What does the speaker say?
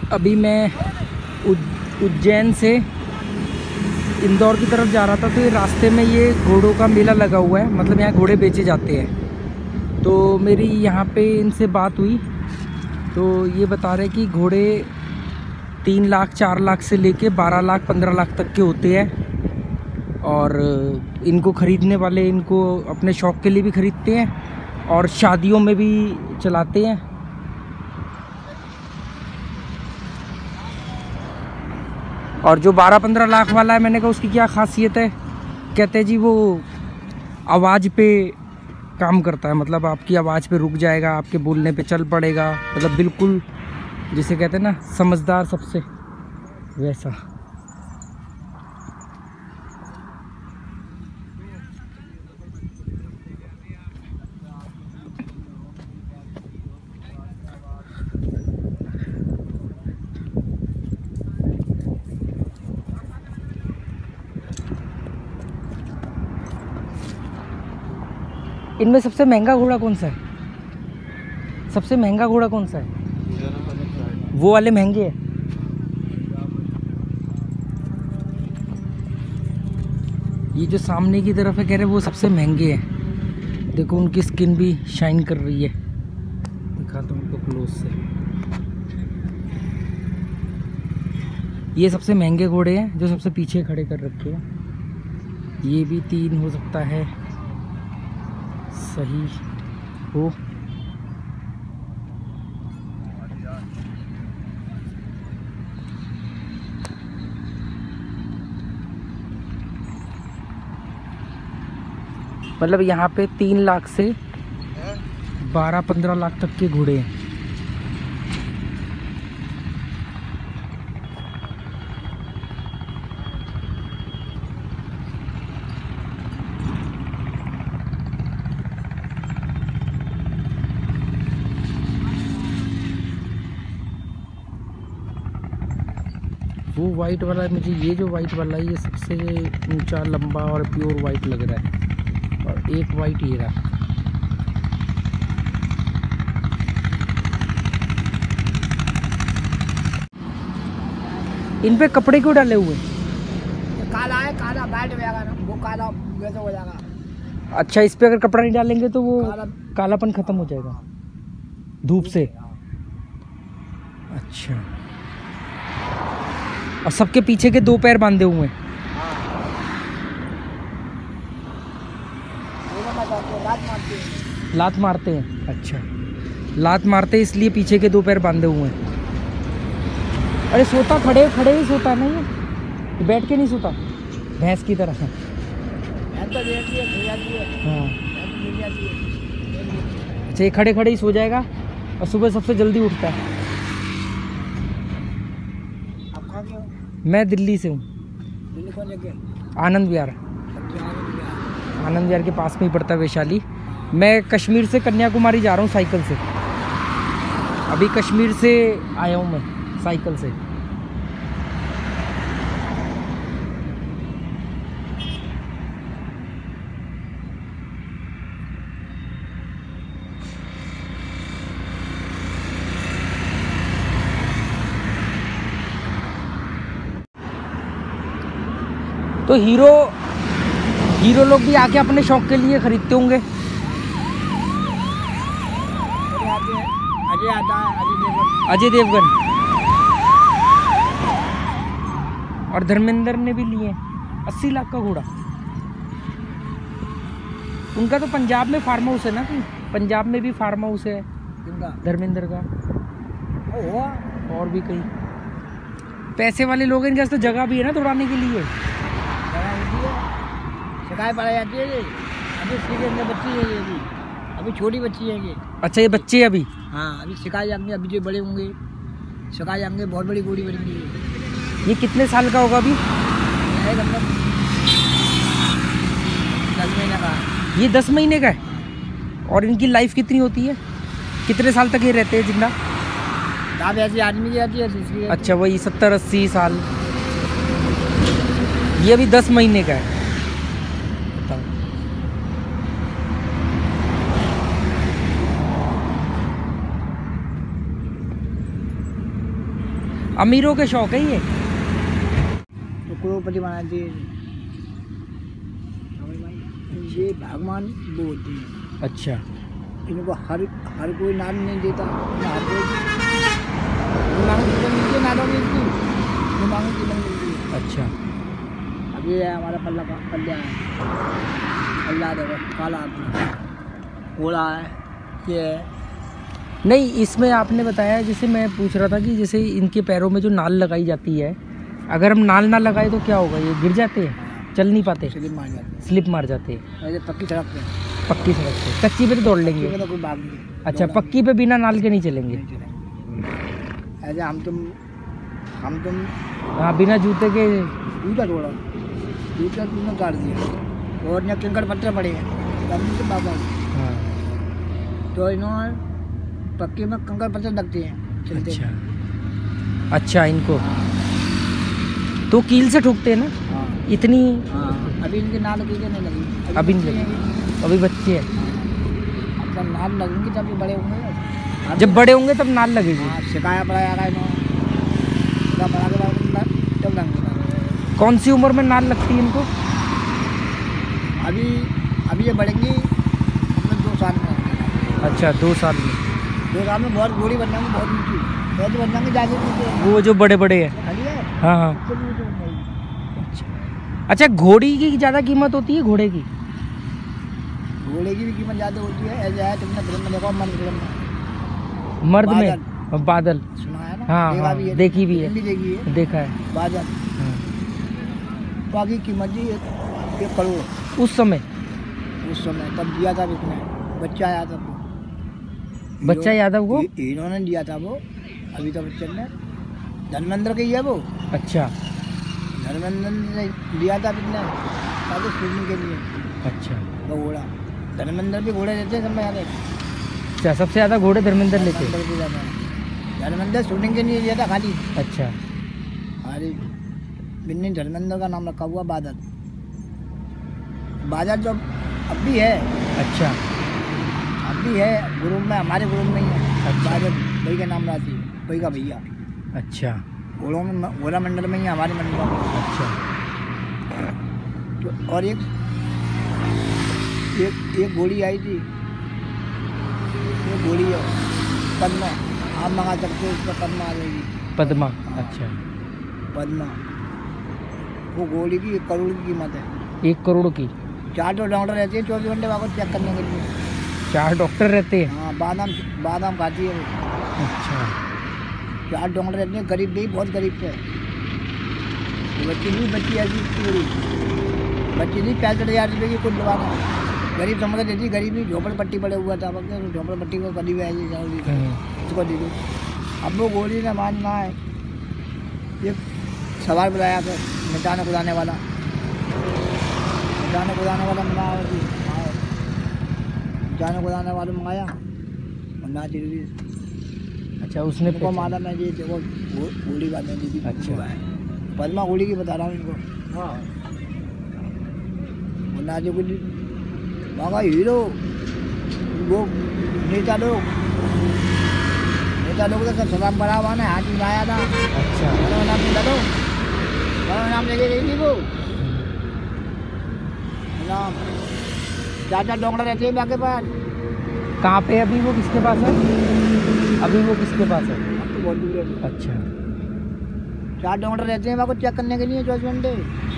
अभी मैं उज्जैन से इंदौर की तरफ जा रहा था, तो ये रास्ते में ये घोड़ों का मेला लगा हुआ है, मतलब यहाँ घोड़े बेचे जाते हैं। तो मेरी यहाँ पे इनसे बात हुई, तो ये बता रहे कि घोड़े 3 लाख 4 लाख से लेके 12 लाख 15 लाख तक के होते हैं। और इनको ख़रीदने वाले इनको अपने शौक़ के लिए भी ख़रीदते हैं और शादियों में भी चलाते हैं। और जो 12-15 लाख वाला है, मैंने कहा उसकी क्या खासियत है? कहते हैं जी वो आवाज़ पे काम करता है, मतलब आपकी आवाज़ पे रुक जाएगा, आपके बोलने पे चल पड़ेगा, मतलब बिल्कुल जिसे कहते हैं ना समझदार सबसे, वैसा। इनमें सबसे महंगा घोड़ा कौन सा है? सबसे महंगा घोड़ा कौन सा है? वो वाले महंगे हैं। ये जो सामने की तरफ है, कह रहे वो सबसे महंगे हैं। देखो उनकी स्किन भी शाइन कर रही है, दिखाता हूँ उनको क्लोज से। ये सबसे महंगे घोड़े हैं जो सबसे पीछे खड़े कर रखे हैं। ये भी 3 हो सकता है, सही हो। मतलब यहाँ पे 3 लाख से 12-15 लाख तक के घोड़े हैं। वो वाइट वाला, मुझे ये जो वाइट वाला है ये सबसे ऊंचा लंबा और प्योर वाइट लग रहा है। और एक वाइट ये रहा। इन पे कपड़े क्यों डाले हुए? काला है, काला बैठ जाएगा ना, वो काला वैसा हो जाएगा। अच्छा, इस पे अगर कपड़ा नहीं डालेंगे तो वो कालापन खत्म हो जाएगा धूप से। अच्छा, और सबके पीछे के 2 पैर बांधे हुए हैं। लात मारते हैं। अच्छा, लात मारते हैं इसलिए पीछे के 2 पैर बांधे हुए हैं। अरे सोता खड़े खड़े ही सोता नहीं है, बैठ के नहीं सोता, भैंस की तरह। हाँ, अच्छा, ये खड़े खड़े ही सो जाएगा और सुबह सबसे जल्दी उठता है। मैं दिल्ली से हूँ। दिल्ली कौन जगह? आनंद विहार। आनंद विहार के पास में ही पड़ता है, वैशाली। मैं कश्मीर से कन्याकुमारी जा रहा हूँ साइकिल से। अभी कश्मीर से आया हूँ मैं साइकिल से। तो हीरो लोग भी आके अपने शौक के लिए खरीदते होंगे। अजय देवगन और धर्मेंद्र ने भी लिए 80 लाख का घोड़ा। उनका तो पंजाब में फार्म हाउस है ना, पंजाब में भी फार्म हाउस है धर्मेंद्र का। और भी कई पैसे वाले लोग हैं, इनके पास तो जगह भी है ना दौड़ाने के लिए। शिकायत पड़ जाती है ये। अभी इसके अंदर बच्ची है ये, अभी छोटी बच्ची है ये। अच्छा, ये बच्चे अभी? हाँ, अभी सिखाए जाएंगे, अभी जो बड़े होंगे सिखाए जाएंगे, बहुत बड़ी घोड़ी बनेंगी। ये कितने साल का होगा अभी? 10 महीने का। ये 10 महीने का है। और इनकी लाइफ कितनी होती है? कितने साल तक ये रहते हैं जिंदा? ऐसी आदमी की आती है। अच्छा, वही 70-80 साल। ये अभी 10 महीने का है। अमीरों के शौक है ये। तो करोड़पति बनाते हैं। ये भगवान वो होते हैं। अच्छा। इनको हर कोई नाम नहीं देता, हर कोई नालों में इसकी दिमागों की नहीं मिलती है। अच्छा। अब ये है हमारा पल्ला है, पल्ला देखो काला आदमी घोड़ा है ये है। नहीं, इसमें आपने बताया, जैसे मैं पूछ रहा था कि जैसे इनके पैरों में जो नाल लगाई जाती है, अगर हम नाल ना लगाए तो क्या होगा? ये गिर जाते हैं, चल नहीं पाते, स्लिप मार जाते हैं। पक्की सड़क पे, पक्की सड़क पे, कच्ची पे तो दौड़ लेंगे। तो कोई बात नहीं। अच्छा, पक्की पे बिना नाल के नहीं चलेंगे। ऐसे हम तुम हाँ, बिना जूते के। जूता तोड़ा, जूता तुमने काट दिया और यहाँ कंकड़ पत्थर पड़े हैं तो बाबा। हाँ। तो इन्होंने पक्की में कंकड़ पत्थर लगते हैं चलते। अच्छा, इनको तो कील से ठोकते हैं ना। हाँ। इतनी। हाँ, अभी इनके नाल कील नहीं लगी, अभी नहीं लगी, अभी बच्चे हैं। अब नाल लगेंगे जब ये बड़े होंगे, जब बड़े होंगे तब नाल लगेगी। हाँ, सिखाया पढ़ाया इन्होंने तब लगेंगे। कौन सी उम्र में नाल लगती है इनको? अभी ये बढ़ेंगी 2 साल में। अच्छा, 2 साल में। 2 साल में बहुत बूढ़ी बन जाएंगी, बहुत ऊँची बहुत बन जाएंगी, ज़्यादा वो जो बड़े बड़े हैं। हाँ हाँ। अच्छा, घोड़ी की ज़्यादा कीमत होती है? घोड़े की भी कीमत ज़्यादा होती है। ऐसा है, तुमने फिल्म में देखा, मर्द में बादल सुना है ना? हाँ हाँ, देखी भी है, देखा है। बादल बाकी कीमत जी 1 करोड़ उस समय तब दिया था। इसमें बच्चा आया था, बच्चा यादव को इन्होंने दिया था वो। अभी तो बच्चन ने धर्मेंद्र के ही है वो। अच्छा, धर्मेंद्र ने दिया था कितने शूटिंग के लिए। अच्छा, वो घोड़ा धर्मेंद्र भी घोड़े लेते हैं सब में। अच्छा, सबसे ज़्यादा घोड़े धर्मेंद्र लेते हैं। धर्मेंद्र शूटिंग के लिए लिया था खाली। अच्छा। अरे बिन्नी धर्मेंद्र का नाम रखा हुआ बादल जो अब भी है। अच्छा, अब भी है ग्रुप में, हमारे ग्रुप में ही है। अच्छा। बादल भाई का नाम रहती है, भाई का भैया। अच्छा, घोड़ों में घोड़ा मंडल में ही है, हमारे मंडल में। अच्छा। तो और एक घोड़ी आई थी, एक घोड़ी है पद्मा, आप मंगा सकते हो, उसका पद्मा आ जाएगी। पद्मा। अच्छा, पद्मा वो घोड़ी की 1 करोड़ की कीमत है। 1 करोड़ की। 4 डॉक्टर रहते हैं 24 घंटे वहाँ को चेक करने के लिए। 4 डॉक्टर रहते हैं? हाँ, बादाम खाती है वो। अच्छा। 4 डॉक्टर रहते हैं, गरीब भी, बहुत गरीब पे। बच्ची ऐसी बच्ची थी 65,000 रुपये की कुल दवाना। गरीब समझ के देती, गरीब ही झोपड़पट्टी पड़े हुआ था, झोपड़पट्टी को कभी भी आई उसको दे दो। अब वो गोली ने मानना है, ये सवाल बुलाया था मिटाने कुदाने वाला मिटाने कुदाने वाला मंगाया और ना जरूरी। अच्छा, उसने को माला में जी देखो गोली बात नहीं दी। अच्छा, पद्मा गोली की बता रहा हूँ इनको। हाँ, ना जो कुछ बाबा हीरो वो नेता लोग तो सब सलाम बड़ा हुआ ना, हाथ मिलाया था। अच्छा, नाम लेके गई थी वो नाम। 4 डॉक्टर रहते हैं बाकी पास। कहाँ पे अभी वो किसके पास है? अभी वो किसके पास है? तो बहुत दूर है। अच्छा, 4 डॉक्टर रहते हैं वहाँ को चेक करने के लिए 24 घंटे।